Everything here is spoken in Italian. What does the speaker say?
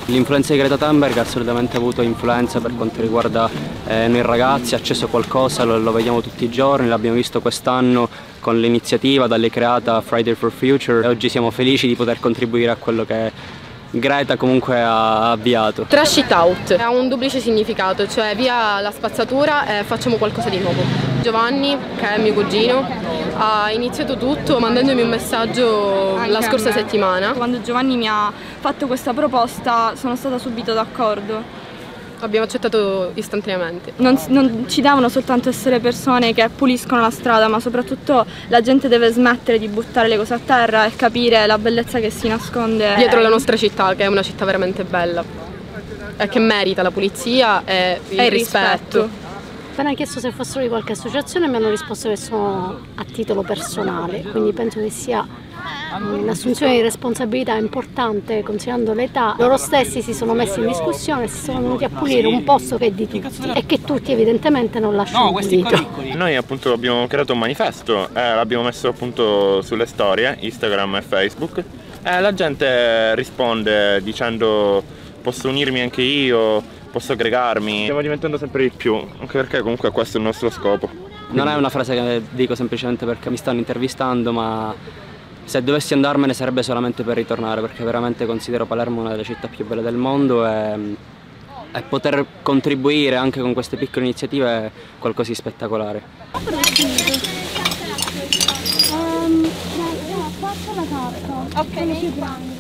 L'influenza di Greta Thunberg ha assolutamente avuto influenza per quanto riguarda noi ragazzi, ha acceso qualcosa, lo vediamo tutti i giorni, l'abbiamo visto quest'anno con l'iniziativa da lei creata Friday for Future e oggi siamo felici di poter contribuire a quello che Greta comunque ha avviato. Trash it out ha un duplice significato, cioè via la spazzatura e facciamo qualcosa di nuovo. Giovanni, che è mio cugino, ha iniziato tutto mandandomi un messaggio la scorsa settimana. Quando Giovanni mi ha fatto questa proposta sono stata subito d'accordo. Abbiamo accettato istantaneamente. Non ci devono soltanto essere persone che puliscono la strada, ma soprattutto la gente deve smettere di buttare le cose a terra e capire la bellezza che si nasconde dietro la nostra città, che è una città veramente bella e che merita la pulizia e il rispetto. Appena chiesto se fossero di qualche associazione mi hanno risposto che sono a titolo personale, quindi penso che sia un'assunzione di responsabilità importante considerando l'età. Loro stessi si sono messi in discussione, si sono venuti a pulire un posto che è di tutti e che tutti evidentemente non lasciano pulito. Noi appunto abbiamo creato un manifesto, l'abbiamo messo appunto sulle storie, Instagram e Facebook. La gente risponde dicendo posso unirmi anche io, posso aggregarmi. Stiamo diventando sempre di più, anche perché comunque questo è il nostro scopo. Non è una frase che dico semplicemente perché mi stanno intervistando, ma se dovessi andarmene sarebbe solamente per ritornare, perché veramente considero Palermo una delle città più belle del mondo e poter contribuire anche con queste piccole iniziative è qualcosa di spettacolare. Passa la carta. Ok.